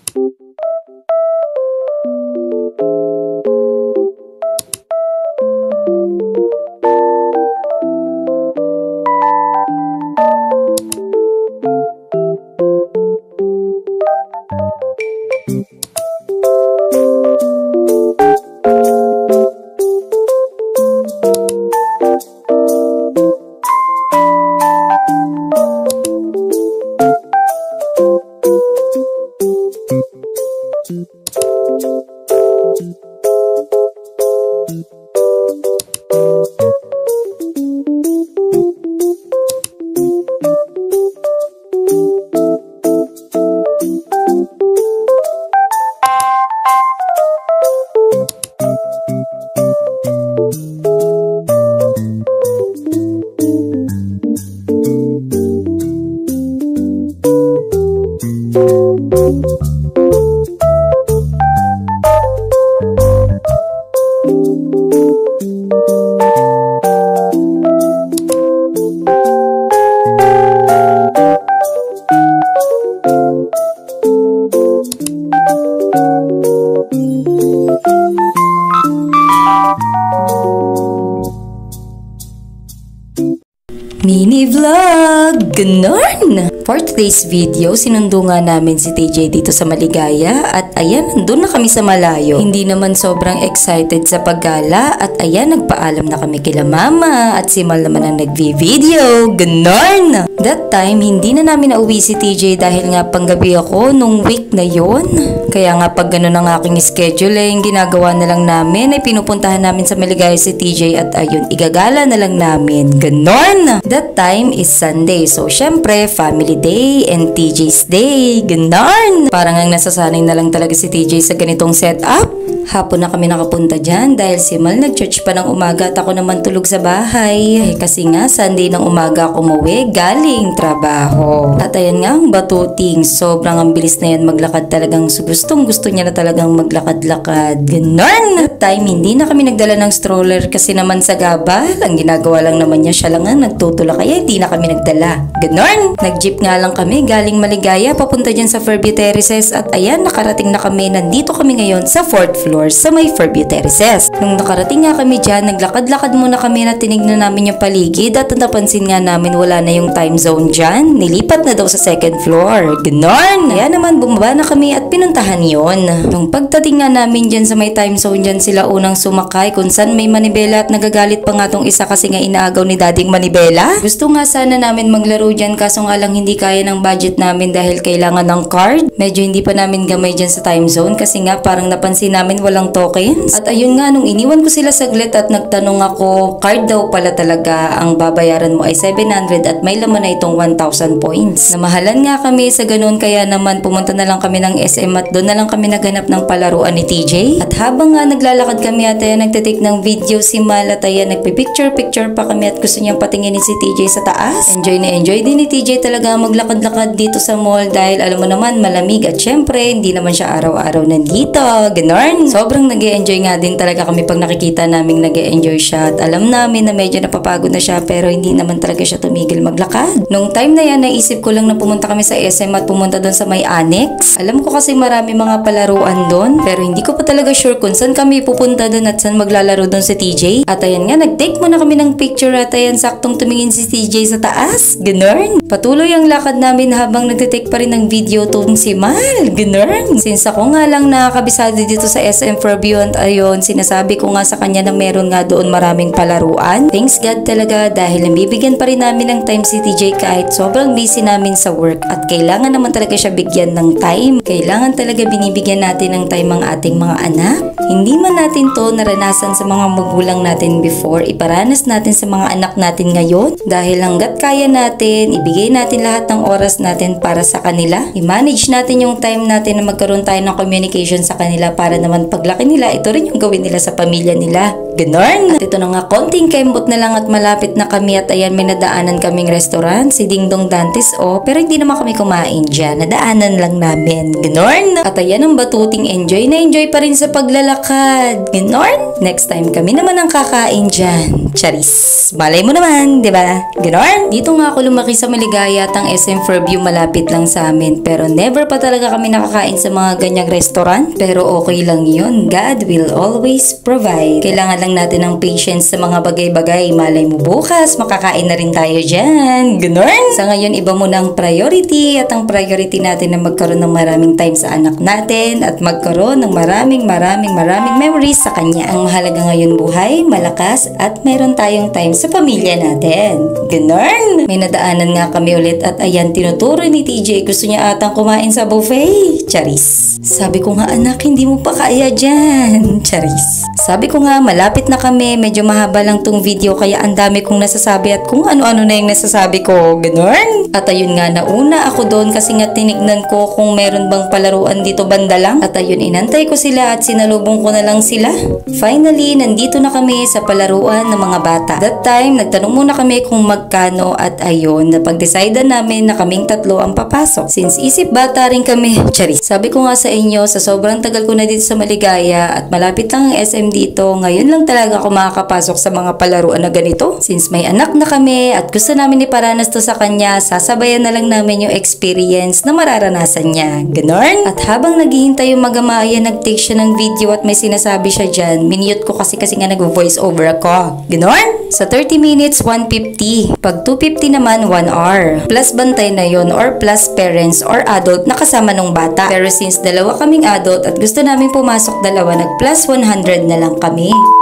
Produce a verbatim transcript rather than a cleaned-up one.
Mini vlog! Ganon! For today's video, sinundo nga namin si T J dito sa Maligaya at ayan, nandun na kami sa malayo. Hindi naman sobrang excited sa paggala at ayan, nagpaalam na kami kila mama at si Mal naman ang nagvi-video. Ganon! That time, hindi na namin nauwi si T J dahil nga panggabi ako nung week na yon. Kaya nga pag ganun ang aking schedule, eh, yung ginagawa na lang namin ay pinupuntahan namin sa Maligaya si T J at ayun, igagala na lang namin. Ganon! That time is Sunday. So, syempre, family day and T J's day. Ganon! Parang ang nasasanay na lang talaga si T J sa ganitong setup. Hapon na kami nakapunta dyan dahil si Mal nag-church pa ng umaga at ako naman tulog sa bahay. Eh, kasi nga, Sunday ng umaga ako umuwi galing trabaho. At ayan nga, ang batuting. Sobrang ang bilis na yan maglakad talagang gustong gusto niya na talagang maglakad-lakad. Ganon! That time, hindi na kami nagdala ng stroller kasi naman sa gabal. Ang ginagawa lang naman niya, siya lang nga nagtutulak kaya hindi na kami nagdala. Ganon! Nag-jeep nga lang kami galing Maligaya papunta dyan sa Fairview Terraces at ayan, nakarating na kami. Nandito kami ngayon sa fourth floor sa may Fairview Terraces. Nung nakarating nga kami dyan, naglakad-lakad muna kami na tinignan namin yung paligid at napansin nga namin wala na yung time zone dyan. Nilipat na daw sa second floor. Ganon! Kaya naman bumaba na kami at pinuntahan yon. Nung pagdating nga namin dyan sa may time zone dyan, sila unang sumakay kung saan may manibela at nagagalit pa nga tong isa kasi nga inaagaw ni dading manibela. Gusto nga sana namin maglaro dyan kaso nga lang hindi kaya ng budget namin dahil kailangan ng card. Medyo hindi pa namin gamay dyan sa time zone kasi nga parang napansin namin walang tokens. At ayun nga, nung iniwan ko sila saglit at nagtanong ako, card daw pala talaga ang babayaran mo ay seven hundred at may laman na itong one thousand points. Namahalan nga kami sa ganun kaya naman pumunta na lang kami ng S M at doon na lang kami naghanap ng palaruan ni T J. At habang nga naglalakad kami at ayan, nagtitake ng video si Mal at ayan, nagpipicture-picture pa kami at gusto niyang patinginin si T J sa taas. Enjoy na enjoy din ni T J talaga maglakad-lakad dito sa mall dahil alam mo naman malamig at syempre hindi naman siya araw-araw nandito. Ganon! Sobrang nag-e-enjoy nga din talaga kami pag nakikita namin nag-e-enjoy siya at alam namin na medyo napapagod na siya pero hindi naman talaga siya tumigil maglakad. Nung time na yan, naisip ko lang na pumunta kami sa S M at pumunta doon sa may annex. Alam ko kasi marami mga palaruan doon pero hindi ko pa talaga sure kung saan kami pupunta doon at saan maglalaro doon si T J. At ayan nga, nag-take muna kami ng picture at ayan, saktong tumingin si T J sa taas. Ganon! Patuloy ang lakad namin habang nagtitake pa rin ng video tong si Mal. Ganon! Since ako nga lang nakakabisado dito sa S M Fairview at ayun, sinasabi ko nga sa kanya na meron nga doon maraming palaruan. Thanks God talaga dahil nabibigyan pa rin namin ng time si T J kahit sobrang busy namin sa work at kailangan naman talaga siya bigyan ng time. Kailangan talaga binibigyan natin ng time ang ating mga anak. Hindi man natin to naranasan sa mga magulang natin before, iparanas natin sa mga anak natin ngayon dahil hanggat kaya natin, ibigay natin lahat ng oras natin para sa kanila. I-manage natin yung time natin na magkaroon tayo ng communication sa kanila para naman paglaki nila, ito rin yung gawin nila sa pamilya nila. Ganon. At ito na nga, konting kembot na lang at malapit na kami at ayan, may nadaanan kaming restaurant, si Ding Dong Dantes o, pero hindi naman kami kumain dyan. Nadaanan lang namin. Ganon. At ayan ang batuting enjoy na enjoy pa rin sa paglalakad. Ganon. Next time kami naman ang kakain dyan. Charis. Malay mo naman, di ba? Ganon. Dito nga ako lumaki sa Maligaya at ang S M Fairview malapit lang sa amin. Pero never pa talaga kami nakakain sa mga ganyang restaurant. Pero okay lang yun. God will always provide. Kailangan lang natin ng patience sa mga bagay-bagay. Malay mo bukas, makakain na rin tayo dyan. Ganon. Sa ngayon, iba muna ang priority. At ang priority natin na magkaroon ng maraming time sa anak natin. At magkaroon ng maraming, maraming, maraming memories sa kanya. Ang mahalaga ngayon buhay, malakas, at meron tayong time sa pamilya natin. Ganon. May nadaanan nga kami ulit at ayan, tinuturo ni T J. Gusto niya atang kumain sa buffet. Charis. Sabi ko nga, anak, hindi mo pa kaya dyan. Charis. Sabi ko nga, malapit na kami. Medyo mahaba lang tong video kaya ang dami kong nasasabi at kung ano-ano na yung nasasabi ko. Ganon. At ayun nga, nauna ako doon kasi nga tinignan ko kung meron bang palaruan dito banda lang. At ayun, inantay ko sila at sinalubong ko na lang sila. Finally, nandito na kami sa palaruan ng mga bata. That time, nagtanong muna kami kung magkano at ayun, napag-decide namin na kaming tatlo ang papasok. Since isip bata rin kami. Charis. Sabi ko nga sa inyo, sa sobrang tagal ko na dito sa Maligaya at malapit lang ang S M dito, ngayon lang talaga ako makakapasok sa mga palaruan na ganito. Since may anak na kami at gusto namin iparanas to sa kanya, sasabayan na lang namin yung experience na mararanasan niya. Ganon. At habang naghihintay yung mag-ama, ayan, nag-take siya ng video at may sinasabi siya dyan. Minute ko kasi kasi nga nag-voice over ako. Ganon. Sa thirty minutes, one fifty. Pag two fifty naman, one hour. Plus bantay na yon or plus parents or adult na kasama nung bata. Pero since dalawa kaming adult at gusto namin pumasok dalawa, nag plus one hundred na lang kami.